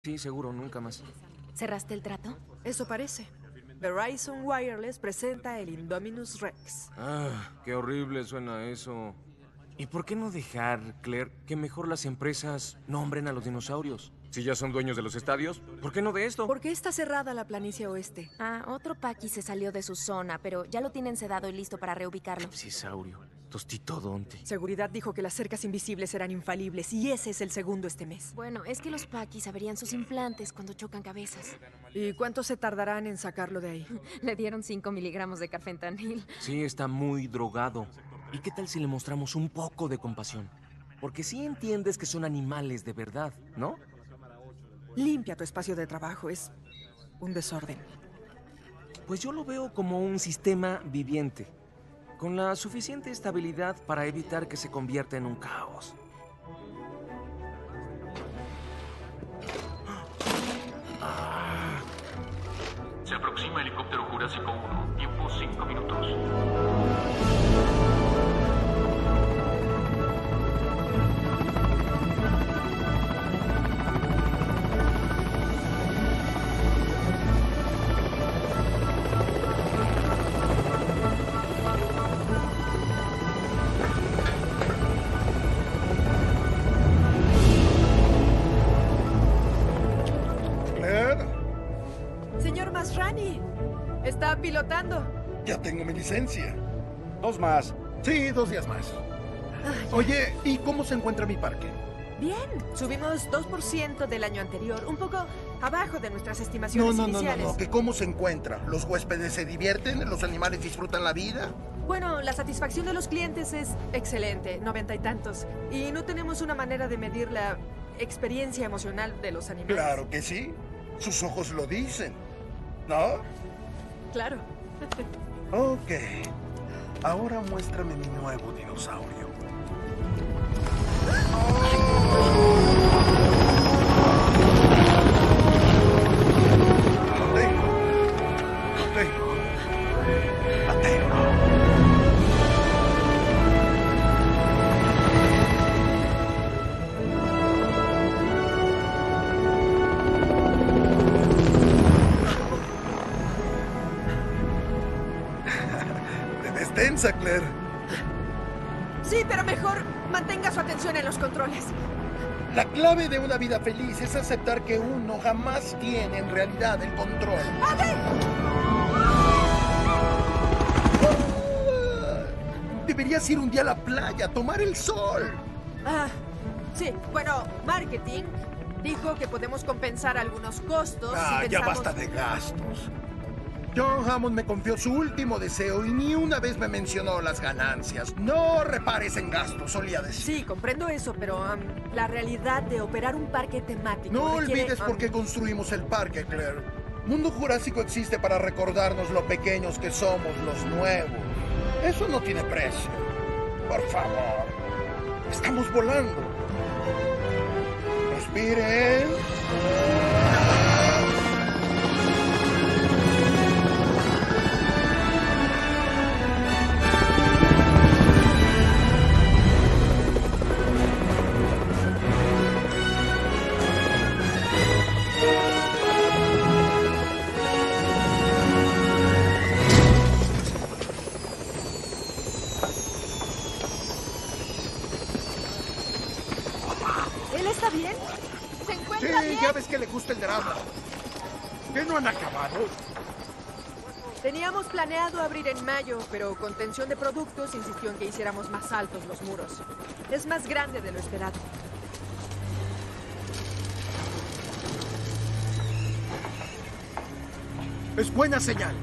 Sí, seguro, nunca más. ¿Cerraste el trato? Eso parece. Verizon Wireless presenta el Indominus Rex. Qué horrible suena eso. ¿Y por qué no dejar, Claire, que mejor las empresas nombren a los dinosaurios? Si ya son dueños de los estadios, ¿por qué no de esto? ¿Por qué está cerrada la planicie oeste? Otro Paqui se salió de su zona, pero ya lo tienen sedado y listo para reubicarlo. Psisaurio, tostitodonte. Seguridad dijo que las cercas invisibles eran infalibles y ese es el segundo este mes. Bueno, es que los Paquis abrían sus implantes cuando chocan cabezas. ¿Y cuánto se tardarán en sacarlo de ahí? Le dieron 5 miligramos de carfentanil. Sí, está muy drogado. ¿Y qué tal si le mostramos un poco de compasión? Porque sí entiendes que son animales de verdad, ¿no? Limpia tu espacio de trabajo, es un desorden. Pues yo lo veo como un sistema viviente, con la suficiente estabilidad para evitar que se convierta en un caos. Se aproxima helicóptero Jurásico 1. Tiempo 5 minutos. Claire, Señor Masrani, está pilotando. ya tengo mi licencia. 2 más. Sí, 2 días más. Oye, ¿y cómo se encuentra mi parque? Bien, subimos 2% del año anterior, un poco abajo de nuestras No, estimaciones no, no, no, iniciales. no, que cómo se encuentra. ¿Los huéspedes se divierten? ¿Los animales disfrutan la vida? Bueno, la satisfacción de los clientes es excelente, 90 y tantos. Y no tenemos una manera de medir la experiencia emocional de los animales. Claro que sí. Sus ojos lo dicen. ¿No? Claro. Ok. Ahora muéstrame mi nuevo dinosaurio. Lo tengo. Lo tengo. La tengo. Te ves tensa, Claire. Sí, pero mejor mantenga su atención en los controles. La clave de una vida feliz es aceptar que uno jamás tiene en realidad el control. Deberías ir un día a la playa a tomar el sol. Sí, bueno, marketing dijo que podemos compensar algunos costos si Ya pensamos... basta de gastos. John Hammond me confió su último deseo y ni una vez me mencionó las ganancias. No repares en gastos, solía decir. Sí, comprendo eso, pero la realidad de operar un parque temático No requiere, olvides por qué construimos el parque, Claire. Mundo Jurásico existe para recordarnos lo pequeños que somos los nuevos. Eso no tiene precio. Por favor. Estamos volando. Respiren. ¿Él está bien? ¿Se Sí, encuentra bien? ya ves que le gusta el drama. ¿Qué no han acabado? Teníamos planeado abrir en mayo, pero contención de productos insistió en que hiciéramos más altos los muros. Es más grande de lo esperado. Es buena señal.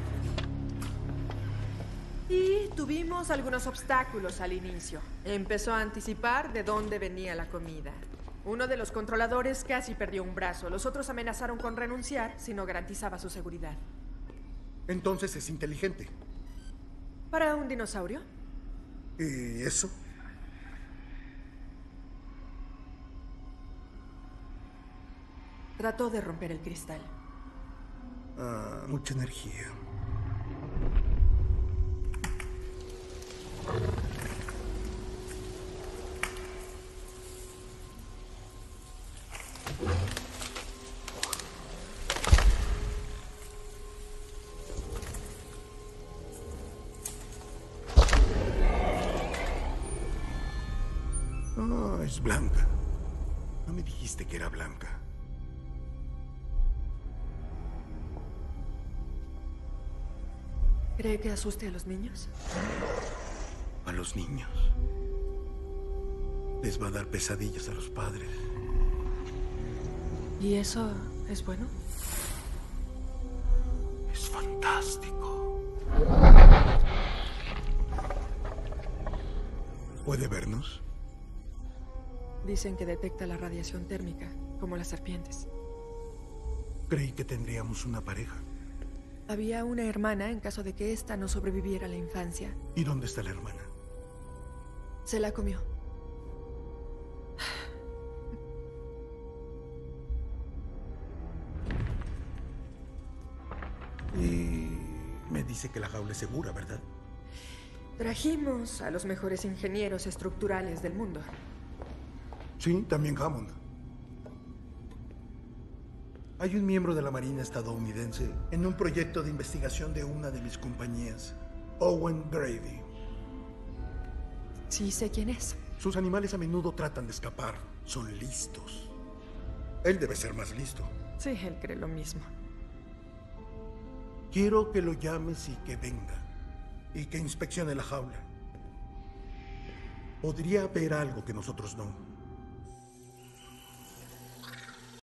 Y tuvimos algunos obstáculos al inicio. Empezó a anticipar de dónde venía la comida. Uno de los controladores casi perdió un brazo. Los otros amenazaron con renunciar si no garantizaba su seguridad. Entonces es inteligente. ¿Para un dinosaurio? ¿Y eso? Trató de romper el cristal. Mucha energía. Blanca. No me dijiste que era blanca. ¿Cree que asuste a los niños? A los niños. Les va a dar pesadillas a los padres. ¿Y eso es bueno? Es fantástico. ¿Puede vernos? Dicen que detecta la radiación térmica, como las serpientes. Creí que tendríamos una pareja. Había una hermana en caso de que ésta no sobreviviera a la infancia. ¿Y dónde está la hermana? Se la comió. Y me dice que la jaula es segura, ¿verdad? Trajimos a los mejores ingenieros estructurales del mundo. Sí, también Hammond. Hay un miembro de la Marina estadounidense en un proyecto de investigación de una de mis compañías, Owen Grady. Sí sé quién es. Sus animales a menudo tratan de escapar. Son listos. Él debe ser más listo. Sí, él cree lo mismo. Quiero que lo llames y que venga. Y que inspeccione la jaula. Podría ver algo que nosotros no.